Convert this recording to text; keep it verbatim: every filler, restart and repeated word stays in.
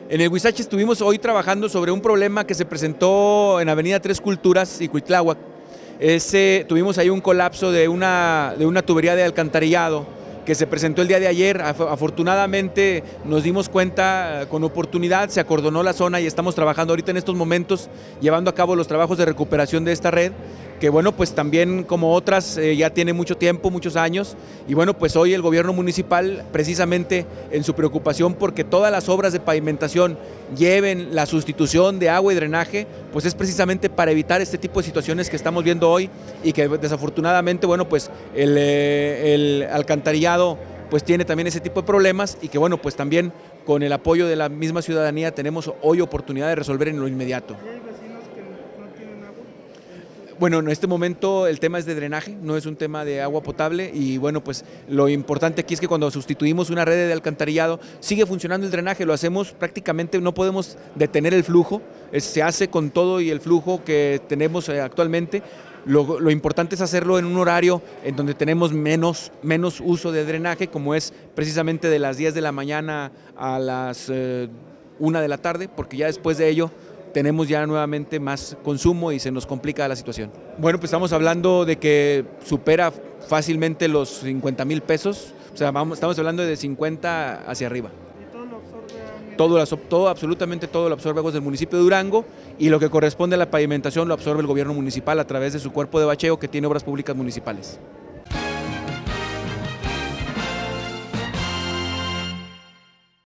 En el Huizache estuvimos hoy trabajando sobre un problema que se presentó en Avenida Tres Culturas y Cuitláhuac. Ese, tuvimos ahí un colapso de una, de una tubería de alcantarillado que se presentó el día de ayer. Afortunadamente nos dimos cuenta con oportunidad, se acordonó la zona y estamos trabajando ahorita en estos momentos, llevando a cabo los trabajos de recuperación de esta red, que bueno, pues también como otras eh, ya tiene mucho tiempo, muchos años, y bueno, pues hoy el gobierno municipal, precisamente en su preocupación porque todas las obras de pavimentación lleven la sustitución de agua y drenaje, pues es precisamente para evitar este tipo de situaciones que estamos viendo hoy y que desafortunadamente, bueno, pues el, eh, el alcantarillado pues tiene también ese tipo de problemas y que bueno, pues también con el apoyo de la misma ciudadanía tenemos hoy oportunidad de resolver en lo inmediato. Bueno, en este momento el tema es de drenaje, no es un tema de agua potable y bueno, pues lo importante aquí es que cuando sustituimos una red de alcantarillado sigue funcionando el drenaje, lo hacemos prácticamente, no podemos detener el flujo, es, se hace con todo y el flujo que tenemos eh, actualmente. Lo, lo importante es hacerlo en un horario en donde tenemos menos, menos uso de drenaje, como es precisamente de las diez de la mañana a las eh, una de la tarde, porque ya después de ello tenemos ya nuevamente más consumo y se nos complica la situación. Bueno, pues estamos hablando de que supera fácilmente los cincuenta mil pesos, o sea, vamos, estamos hablando de cincuenta hacia arriba. ¿Y todo lo absorbe? Todo, todo, absolutamente todo lo absorbe Aguas del municipio de Durango y lo que corresponde a la pavimentación lo absorbe el gobierno municipal a través de su cuerpo de bacheo que tiene Obras Públicas Municipales.